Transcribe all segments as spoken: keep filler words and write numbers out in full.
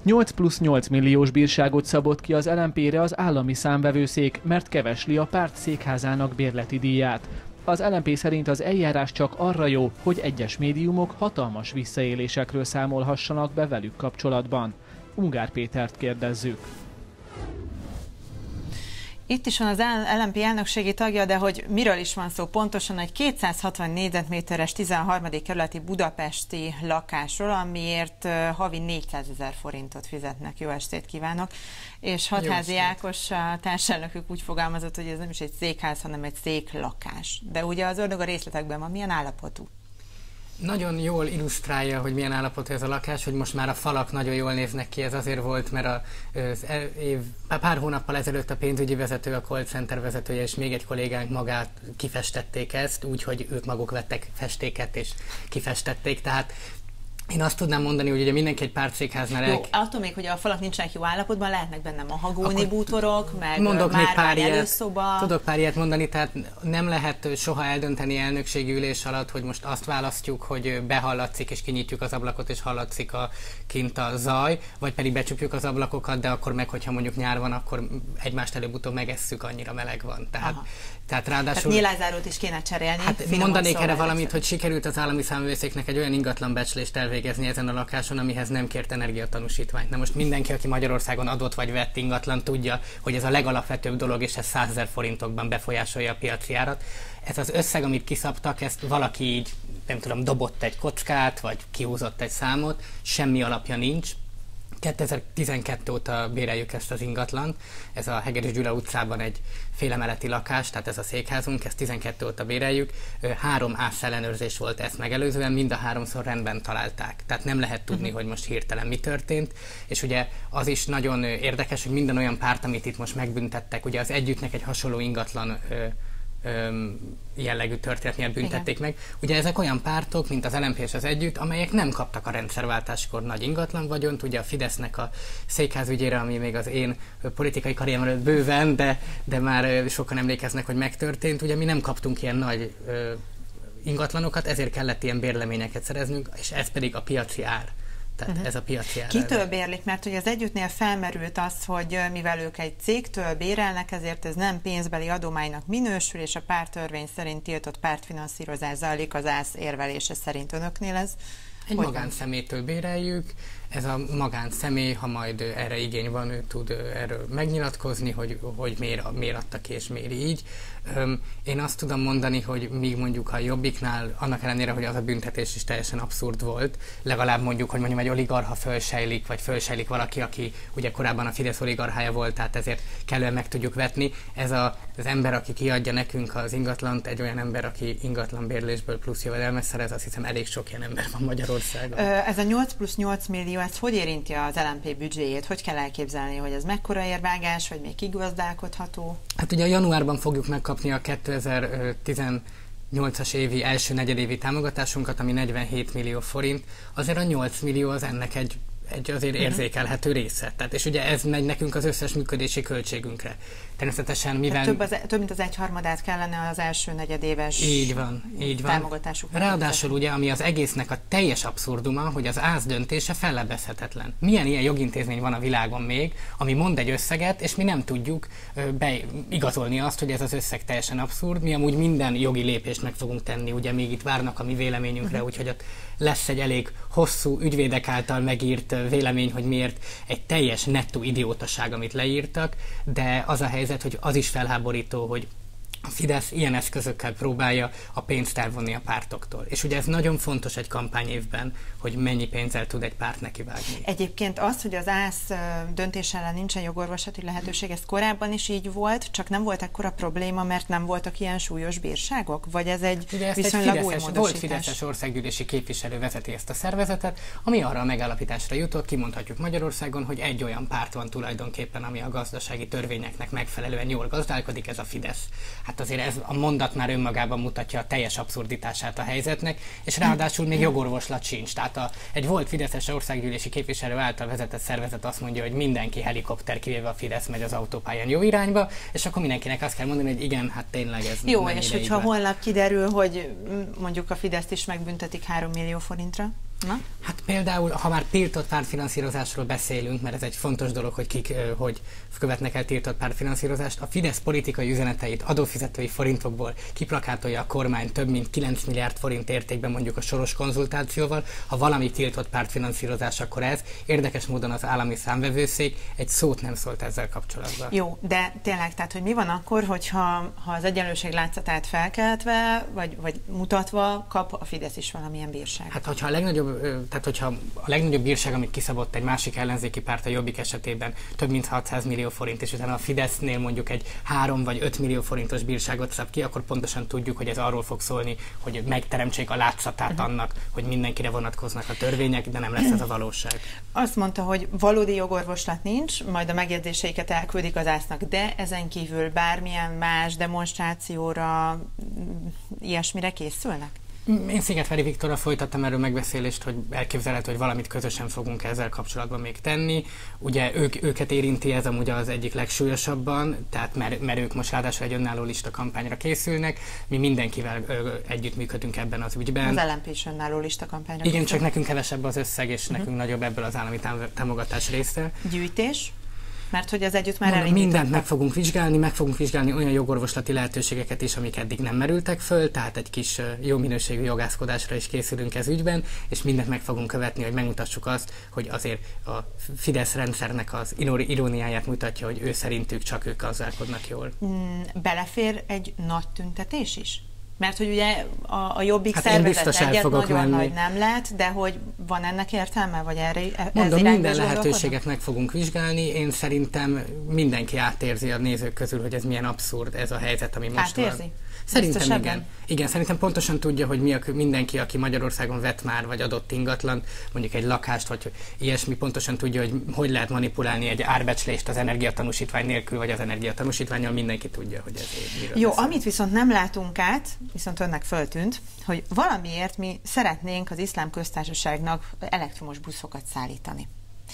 nyolc plusz nyolc milliós bírságot szabott ki az el em pére az állami számvevőszék, mert kevesli a párt székházának bérleti díját. Az el em pé szerint az eljárás csak arra jó, hogy egyes médiumok hatalmas visszaélésekről számolhassanak be velük kapcsolatban. Ungár Pétert kérdezzük. Itt is van az el em pé elnökségi tagja, de hogy miről is van szó pontosan, egy kétszázhatvan négyzetméteres tizenharmadik kerületi budapesti lakásról, amiért havi négyszázezer forintot fizetnek. Jó estét kívánok! És Hatházi Ákos, a társelnökük úgy fogalmazott, hogy ez nem is egy székház, hanem egy széklakás. De ugye az ördög a részletekben van, milyen állapotú? Nagyon jól illusztrálja, hogy milyen állapotú ez a lakás, hogy most már a falak nagyon jól néznek ki. Ez azért volt, mert a, az év, pár hónappal ezelőtt a pénzügyi vezető, a call center vezetője és még egy kollégánk magát kifestették ezt, úgyhogy ők maguk vettek festéket és kifestették. Tehát én azt tudnám mondani, hogy ugye mindenki egy pártszékháznál el... Jó, attól még, hogy a falak nincsenek jó állapotban, lehetnek benne mahagóni bútorok, meg mondok még pár ilyet, előszoba. Tudok pár ilyet mondani, tehát nem lehet soha eldönteni elnökségi ülés alatt, hogy most azt választjuk, hogy behallatszik és kinyitjuk az ablakot és hallatszik a, kint a zaj, vagy pedig becsukjuk az ablakokat, de akkor meg, hogyha mondjuk nyár van, akkor egymást előbb-utóbb megesszük, annyira meleg van. Tehát, tehát ráadásul... Tehát nyilázárót is kéne cserélni. Hát mondanék erre valamit, hogy sikerült az állami számvevőszéknek egy olyan ingatlanbecslést elvégezni ezen a lakáson, amihez nem kért energiatanúsítványt. Na most mindenki, aki Magyarországon adott vagy vett ingatlan, tudja, hogy ez a legalapvetőbb dolog, és ez százezer forintokban befolyásolja a piaci árat. Ez az összeg, amit kiszabtak, ezt valaki így, nem tudom, dobott egy kockát, vagy kihúzott egy számot, semmi alapja nincs. kétezer-tizenkettő óta béreljük ezt az ingatlant, ez a Hegedűs Gyula utcában egy félemeleti lakás, tehát ez a székházunk, ezt tizenkettő óta béreljük. Három ász ellenőrzés volt ezt megelőzően, mind a háromszor rendben találták. Tehát nem lehet tudni, uh-huh. hogy most hirtelen mi történt. És ugye az is nagyon érdekes, hogy minden olyan párt, amit itt most megbüntettek, ugye az Együttnek egy hasonló ingatlan ö, jellegű történetnél büntették Igen. meg. Ugye ezek olyan pártok, mint az el em pé és az Együtt, amelyek nem kaptak a rendszerváltáskor nagy ingatlan vagyont. Ugye a Fidesznek a székházügyére, ami még az én politikai karrierem előtt bőven, de, de már sokan emlékeznek, hogy megtörtént. Ugye mi nem kaptunk ilyen nagy ö, ingatlanokat, ezért kellett ilyen bérleményeket szereznünk, és ez pedig a piaci ár. Tehát uh-huh. ez a piaci ár. Kitől bérlik? Mert hogy az Együttnél felmerült az, hogy mivel ők egy cégtől bérelnek, ezért ez nem pénzbeli adománynak minősül, és a párttörvény szerint tiltott pártfinanszírozás zajlik az ász érvelése szerint. Önöknél ez? Egy magánszemélytől béreljük. Ez a magánszemély, ha majd erre igény van, ő tud erről megnyilatkozni, hogy, hogy miért, miért adta ki és miért így. Én azt tudom mondani, hogy míg mondjuk a Jobbiknál, annak ellenére, hogy az a büntetés is teljesen abszurd volt, legalább mondjuk, hogy mondjuk egy oligarcha fölsejlik, vagy fölsejlik valaki, aki ugye korábban a Fidesz oligarchája volt, tehát ezért kellően meg tudjuk vetni. Ez a, az ember, aki kiadja nekünk az ingatlant, egy olyan ember, aki ingatlanbérlésből plusz jövedelmet szerez, azt hiszem elég sok ilyen ember van Magyarországon. Ez a nyolc plusz nyolc millió, ez hogy érinti az el em pé büdzséjét? Hogy kell elképzelni, hogy ez mekkora érvágás, vagy még kigazdálkodható? Hát ugye januárban fogjuk megkapni a kétezer-tizennyolcas évi első negyedévi támogatásunkat, ami negyvenhét millió forint. Azért a nyolc millió az ennek egy, egy azért érzékelhető része. Tehát, és ugye ez megy nekünk az összes működési költségünkre. Természetesen, mivel... Több, az, több mint az egyharmadát kellene az első negyedéves így van, így van. támogatásuk. Ráadásul ugye, ami az egésznek a teljes abszurduma, hogy az ász döntése fellebbezhetetlen. Milyen ilyen jogintézmény van a világon még, ami mond egy összeget, és mi nem tudjuk beigazolni azt, hogy ez az összeg teljesen abszurd. Mi amúgy minden jogi lépést meg fogunk tenni, ugye még itt várnak a mi véleményünkre, uh-huh. úgyhogy ott lesz egy elég hosszú ügyvédek által megírt vélemény, hogy miért egy teljes nettó idiótaság, amit leírtak, de az a helyzet, hogy az is felháborító, hogy a Fidesz ilyen eszközökkel próbálja a pénzt elvonni a pártoktól. És ugye ez nagyon fontos egy kampányévben, hogy mennyi pénzzel tud egy párt nekivágni. Egyébként az, hogy az ász döntés ellen nincsen jogorvoslati lehetőség, ez korábban is így volt, csak nem volt ekkora probléma, mert nem voltak ilyen súlyos bírságok? Vagy ez egy ugye viszonylag egy fideszes, új módosítás? Volt fideszes országgyűlési képviselő vezeti ezt a szervezetet, ami arra a megállapításra jutott, kimondhatjuk Magyarországon, hogy egy olyan párt van tulajdonképpen, ami a gazdasági törvényeknek megfelelően jól gazdálkodik, ez a Fidesz. Hát azért ez a mondat már önmagában mutatja a teljes abszurditását a helyzetnek, és ráadásul még jogorvoslat sincs. Tehát a, egy volt fideszes országgyűlési képviselő által vezetett szervezet azt mondja, hogy mindenki helikopter, kivéve a Fidesz, megy az autópályán jó irányba, és akkor mindenkinek azt kell mondani, hogy igen, hát tényleg ez jó, és hogyha holnap kiderül, hogy mondjuk a Fideszt is megbüntetik három millió forintra? Na? Hát például, ha már tiltott pártfinanszírozásról beszélünk, mert ez egy fontos dolog, hogy kik hogy követnek el tiltott pártfinanszírozást, a Fidesz politikai üzeneteit adófizetői forintokból kiplakátolja a kormány több mint kilenc milliárd forint értékben mondjuk a Soros konzultációval. Ha valami tiltott pártfinanszírozás, akkor ez. Érdekes módon az állami számvevőszék egy szót nem szólt ezzel kapcsolatban. Jó, de tényleg, tehát hogy mi van akkor, hogyha ha az egyenlőség látszatát felkeltve, vagy, vagy mutatva kap a Fidesz is valamilyen bírságot? Hát, hogyha a legnagyobb, tehát hogyha a legnagyobb bírság, amit kiszabott egy másik ellenzéki párt, a Jobbik esetében több mint hatszáz millió forint, és utána a Fidesznél mondjuk egy három vagy öt millió forintos bírságot szab ki, akkor pontosan tudjuk, hogy ez arról fog szólni, hogy megteremtsék a látszatát uh-huh. annak, hogy mindenkire vonatkoznak a törvények, de nem lesz ez a valóság. Azt mondta, hogy valódi jogorvoslat nincs, majd a megjegyzéseiket elküldik az ásznak, de ezen kívül bármilyen más demonstrációra, ilyesmire készülnek? Én Szigetvári Viktorral folytattam erről megbeszélést, hogy elképzelhető, hogy valamit közösen fogunk ezzel kapcsolatban még tenni. Ugye ők, őket érinti ez amúgy az egyik legsúlyosabban, tehát mert, mert ők most ráadásul egy önálló lista kampányra készülnek. Mi mindenkivel ö, együttműködünk ebben az ügyben. Az el em pé is önálló lista kampányra Igen, készül. Csak nekünk kevesebb az összeg, és uh-huh. nekünk nagyobb ebből az állami támogatás része. Gyűjtés? Mert hogy az együtt már Mondom, mindent meg fogunk vizsgálni, meg fogunk vizsgálni olyan jogorvoslati lehetőségeket is, amik eddig nem merültek föl, tehát egy kis jó minőségű jogászkodásra is készülünk ez ügyben, és mindent meg fogunk követni, hogy megmutassuk azt, hogy azért a Fidesz rendszernek az iróniáját mutatja, hogy ő szerintük csak ők gazdálkodnak jól. Belefér egy nagy tüntetés is? Mert hogy ugye a, a Jobbik hát szervezet egyet nagyon menni. nagy nem lett, de hogy van ennek értelme, vagy erre ez Mondom, minden lehetőséget meg fogunk vizsgálni. Én szerintem mindenki átérzi a nézők közül, hogy ez milyen abszurd ez a helyzet, ami most átérzi? van. Szerintem Biztos igen. Igen, szerintem pontosan tudja, hogy mi a, mindenki, aki Magyarországon vett már, vagy adott ingatlan, mondjuk egy lakást, vagy ilyesmi, pontosan tudja, hogy hogy lehet manipulálni egy árbecslést az energiatanúsítvány nélkül, vagy az energiatanúsítvánnyal, mindenki tudja, hogy ez miről Jó, beszél. amit viszont nem látunk át, viszont önnek föltűnt, hogy valamiért mi szeretnénk az Iszlám Köztársaságnak elektromos buszokat szállítani.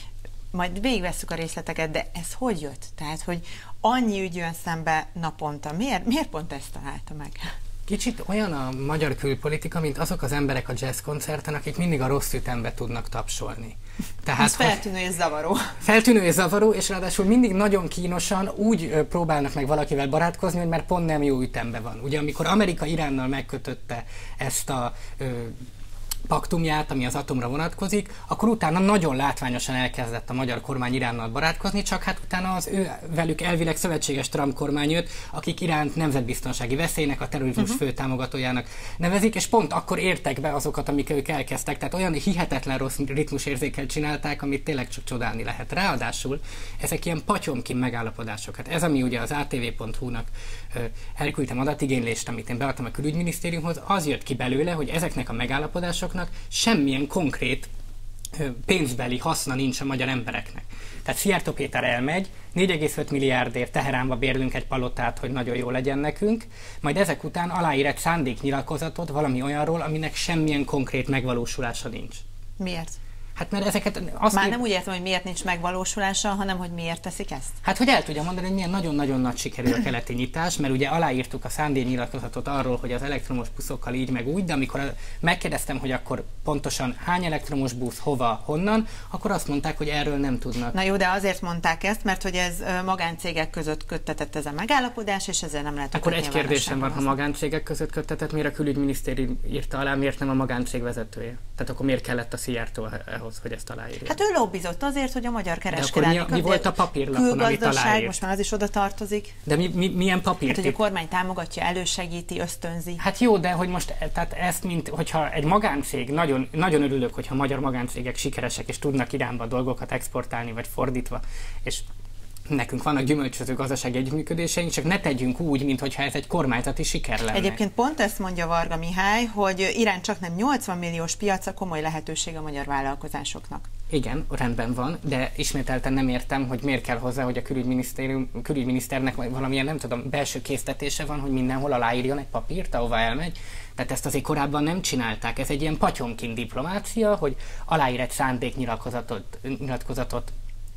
Majd végigvesszük a részleteket, de ez hogy jött? Tehát, hogy annyi ügy jön szembe naponta. Miért, miért pont ezt találta meg? Kicsit olyan a magyar külpolitika, mint azok az emberek a jazz koncerten, akik mindig a rossz ütembe tudnak tapsolni. Tehát, ez feltűnő és zavaró. Feltűnő és zavaró, és ráadásul mindig nagyon kínosan úgy ö, próbálnak meg valakivel barátkozni, hogy már pont nem jó ütemben van. Ugye amikor Amerika Iránnal megkötötte ezt a ö, paktumját, ami az atomra vonatkozik, akkor utána nagyon látványosan elkezdett a magyar kormány Iránnal barátkozni, csak hát utána az ő velük elvileg szövetséges Trump kormány jött, akik Iránt nemzetbiztonsági veszélynek, a terrorizmus uh-huh. fő támogatójának nevezik, és pont akkor értek be azokat, amik ők elkezdtek. Tehát olyan hihetetlen rossz ritmusérzékkel csinálták, amit tényleg csak csodálni lehet. Ráadásul ezek ilyen patyomkin megállapodások. Hát ez, ami ugye az á té vé pont hú-nak elküldtem adatigénylést, amit én beadtam a külügyminisztériumhoz, az jött ki belőle, hogy ezeknek a megállapodásoknak semmilyen konkrét pénzbeli haszna nincs a magyar embereknek. Tehát Szijjártó Péter elmegy, négy egész öt milliárdért Teheránba bérlünk egy palotát, hogy nagyon jó legyen nekünk, majd ezek után aláír egy szándéknyilatkozatot valami olyanról, aminek semmilyen konkrét megvalósulása nincs. Miért? Hát mert ezeket... Azt Már ér... nem úgy értem, hogy miért nincs megvalósulása, hanem hogy miért teszik ezt? Hát, hogy el tudja mondani, hogy milyen nagyon-nagyon nagy sikerű a keleti nyitás, mert ugye aláírtuk a szándéknyilatkozatot arról, hogy az elektromos buszokkal így meg úgy, de amikor megkérdeztem, hogy akkor pontosan hány elektromos busz, hova, honnan, akkor azt mondták, hogy erről nem tudnak. Na jó, de azért mondták ezt, mert hogy ez magáncégek között köttetett ez a megállapodás, és ezzel nem lehet. Akkor egy kérdésem van, ha magáncégek között köttetett, miért a külügyminisztérium írta alá, miért nem a magáncég vezetője? Tehát akkor miért kellett a Szijjártó ahhoz, hogy ezt aláírja? Hát ő lobbizott azért, hogy a magyar kereskedelmi... De akkor mi, mi volt a papírlapon, amit aláírt? Most már az is oda tartozik. De mi, mi, milyen papír? Hát, hogy a kormány támogatja, elősegíti, ösztönzi. Hát jó, de hogy most, tehát ezt, mint, hogyha egy magáncég, nagyon, nagyon örülök, hogyha magyar magáncégek sikeresek, és tudnak Iránba dolgokat exportálni, vagy fordítva, és nekünk vannak gyümölcsöző gazdasági együttműködéseink, csak ne tegyünk úgy, mintha ez egy kormányzati siker lenne. Egyébként pont ezt mondja Varga Mihály, hogy Irán csak nem nyolcvan milliós piaca, komoly lehetőség a magyar vállalkozásoknak. Igen, rendben van, de ismételten nem értem, hogy miért kell hozzá, hogy a külügyminisztérium, külügyminiszternek valamilyen, nem tudom, belső késztetése van, hogy mindenhol aláírjon egy papírt, ahova elmegy. Tehát ezt azért korábban nem csinálták. Ez egy ilyen patyomkin diplomácia, hogy aláír egy szándéknyilatkozatot nyilatkozatot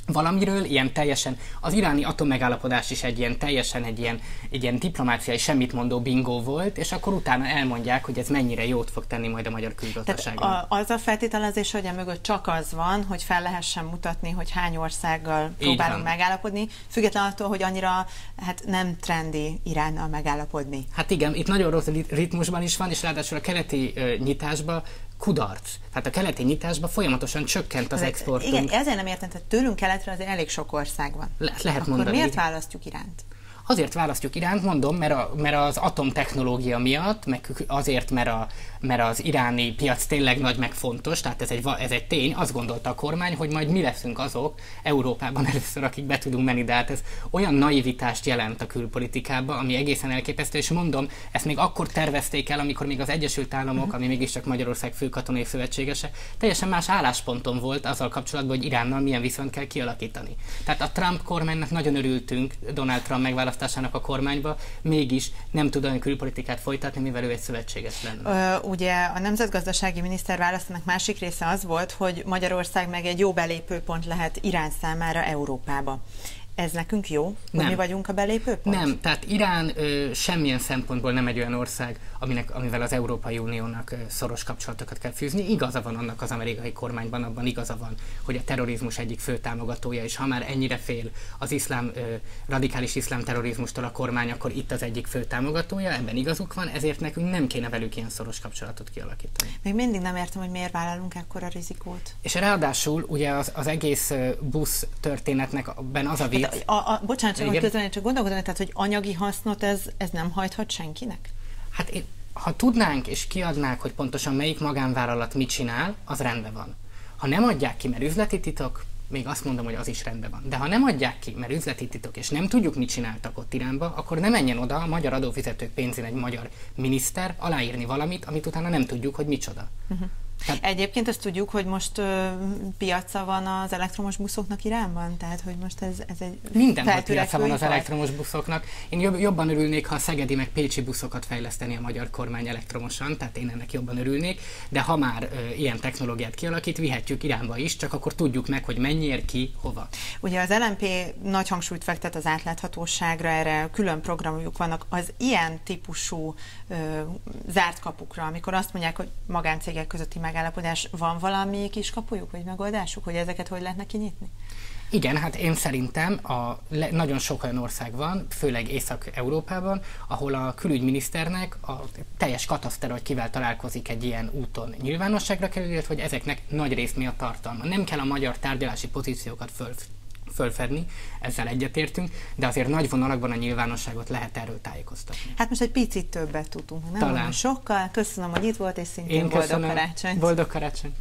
valamiről, ilyen teljesen, az iráni atommegállapodás is egy ilyen teljesen egy ilyen, egy ilyen diplomáciai semmitmondó bingó volt, és akkor utána elmondják, hogy ez mennyire jót fog tenni majd a magyar külgazdaságnak. Az a feltételezés, hogy emögött csak az van, hogy fel lehessen mutatni, hogy hány országgal próbálunk megállapodni, független attól, hogy annyira hát nem trendi Iránnal megállapodni. Hát igen, itt nagyon rossz ritmusban is van, és ráadásul a keleti uh, nyitásba kudarc. Tehát a keleti nyitásban folyamatosan csökkent az exportunk. Igen, ezért nem értem, tehát tőlünk keletre azért elég sok ország van. Le lehet Akkor mondani. miért választjuk Iránt? Azért választjuk Iránt, mondom, mert, a, mert az atomtechnológia miatt, meg azért, mert, a, mert az iráni piac tényleg nagy, meg fontos, tehát ez egy, ez egy tény, azt gondolta a kormány, hogy majd mi leszünk azok Európában először, akik be tudunk menni, de hát ez olyan naivitást jelent a külpolitikában, ami egészen elképesztő, és mondom, ezt még akkor tervezték el, amikor még az Egyesült Államok, uh-huh. ami mégiscsak Magyarország fő katonai szövetségese, teljesen más állásponton volt azzal kapcsolatban, hogy Iránnal milyen viszonyt kell kialakítani. Tehát a Trump kormánynak nagyon örültünk, Donald Trump megválasztásának a kormányba, mégis nem tud olyan külpolitikát folytatni, mivel ő egy szövetséges lenne. Ö, ugye a nemzetgazdasági miniszter választának másik része az volt, hogy Magyarország meg egy jó belépőpont lehet Irán számára Európába. Ez nekünk jó, hogy nem. mi vagyunk a belépőpont? Nem, tehát Irán ö, semmilyen szempontból nem egy olyan ország, aminek, amivel az Európai Uniónak ö, szoros kapcsolatokat kell fűzni. Igaza van annak az amerikai kormányban, abban igaza van, hogy a terrorizmus egyik fő támogatója, és ha már ennyire fél az iszlám, ö, radikális iszlám terrorizmustól a kormány, akkor itt az egyik fő támogatója, ebben igazuk van, ezért nekünk nem kéne velük ilyen szoros kapcsolatot kialakítani. Még mindig nem értem, hogy miért vállalunk ekkora rizikót. És ráadásul ugye az, az egész busz történetnek ben az a vicc, A, a, bocsánat, csak, hogy közben csak gondolkodom, tehát, hogy anyagi hasznot ez, ez nem hajthat senkinek? Hát én, ha tudnánk és kiadnák, hogy pontosan melyik magánvállalat mit csinál, az rendben van. Ha nem adják ki, mert üzleti titok, még azt mondom, hogy az is rendben van. De ha nem adják ki, mert üzleti titok, és nem tudjuk, mit csináltak ott Iránba, akkor ne menjen oda a magyar adófizetők pénzén egy magyar miniszter aláírni valamit, amit utána nem tudjuk, hogy micsoda. Uh-huh. Tehát... Egyébként azt tudjuk, hogy most ö, piaca van az elektromos buszoknak Iránban? Tehát, hogy most ez, ez egy mindenhol piaca van az elektromos buszoknak. Én jobb, jobban örülnék, ha a szegedi meg pécsi buszokat fejleszteni a magyar kormány elektromosan, tehát én ennek jobban örülnék, de ha már ö, ilyen technológiát kialakít, vihetjük Iránba is, csak akkor tudjuk meg, hogy mennyiért, ki, hova. Ugye az el em pé nagy hangsúlyt fektet az átláthatóságra, erre külön programjuk vannak. Az ilyen típusú ö, zárt kapukra, amikor azt mondják, hogy magáncégek közötti megállapodás, van valami kis kapujuk, vagy megoldásuk, hogy ezeket hogy lehetne kinyitni? Igen, hát én szerintem a le, nagyon sok olyan ország van, főleg Észak-Európában, ahol a külügyminiszternek a teljes katasztera, hogy kivel találkozik egy ilyen úton nyilvánosságra kerül, hogy ezeknek nagy részt mi a tartalma. Nem kell a magyar tárgyalási pozíciókat föl, fölfedni, ezzel egyetértünk, de azért nagy vonalakban a nyilvánosságot lehet erről tájékoztatni. Hát most egy picit többet tudunk, nem? Talán. Sokkal. Köszönöm, hogy itt volt, és szintén én boldog köszönöm. karácsonyt. Boldog karácsony.